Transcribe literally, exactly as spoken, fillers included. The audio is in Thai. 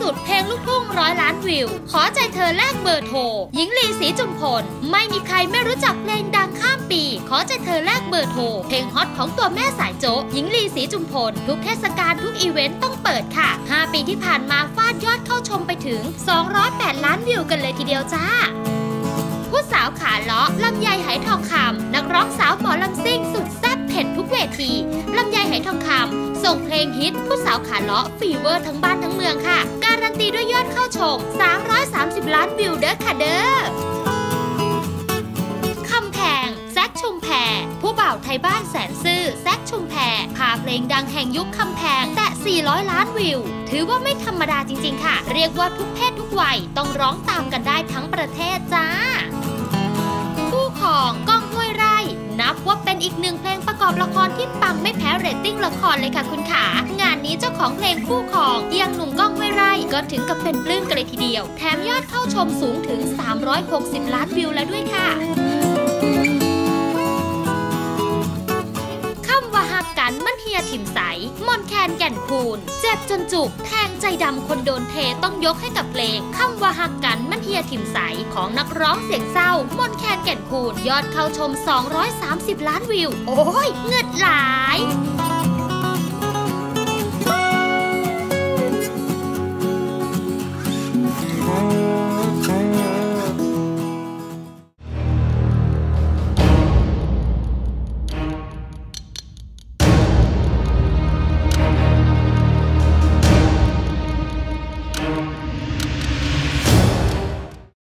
สุดเพลงลูกทุ่งร้อยล้านวิวขอใจเธอแลกเบอร์โทรหญิงลีศรีจุมพลไม่มีใครไม่รู้จักเพลงดังข้ามปีขอใจเธอแลกเบอร์โทรเพลงฮอตของตัวแม่สายโจ๊กหญิงลีศรีจุมพลทุกเทศกาลทุกอีเวนต์ต้องเปิดค่ะห้าปีที่ผ่านมาฟาดยอดเข้าชมไปถึงสองร้อยแปดล้านวิวกันเลยทีเดียวจ้าผู้สาวขาเลาะลำไยไหทองคำนักร้องสาวหมอลำซิ่งสุดแซ่บเผ็ดทุกเวทีลำไยไหทองคำส่งเพลงฮิตผู้สาวขาเลาะฟีเวอร์ทั้งบ้านทั้งเมืองค่ะการันตีด้วยยอดเข้าชมสามร้อยสามสิบล้านวิวเด้อค่ะเด้อคำแพงแซคชุมแพผู้บ่าวไทยบ้านแสนซื่อแซคชุมแพพาเพลงดังแห่งยุคคำแพงแตะสี่ร้อยล้านวิวถือว่าไม่ธรรมดาจริงๆค่ะเรียกว่าทุกเพศทุกวัยต้องร้องตามกันได้ทั้งประเทศจ้าคู่ของก้องห้วยไร่นับว่าเป็นอีกหนึ่งเพลงประกอบละครที่ปังไม่แพ้เรตติ้งละครเลยค่ะคุณขางานนี้เจ้าของเพลงคู่ของยังหนุ่มก้องห้วยไร่ก็ถึงกับเป็นปลื้มกันเลยทีเดียวแถมยอดเข้าชมสูงถึงสามร้อยหกสิบล้านวิวแล้วด้วยค่ะกันมันเฮียถิ่มใสมนแคนแก่นคูนเจ็บจนจุกแทงใจดำคนโดนเทต้องยกให้กับเพลงคำว่าหักกันมันเฮียถิ่มใสของนักร้องเสียงเศร้ามนแคนแก่นคูนยอดเข้าชมสองร้อยสามสิบล้านวิวโอ้ยเงือดหลาย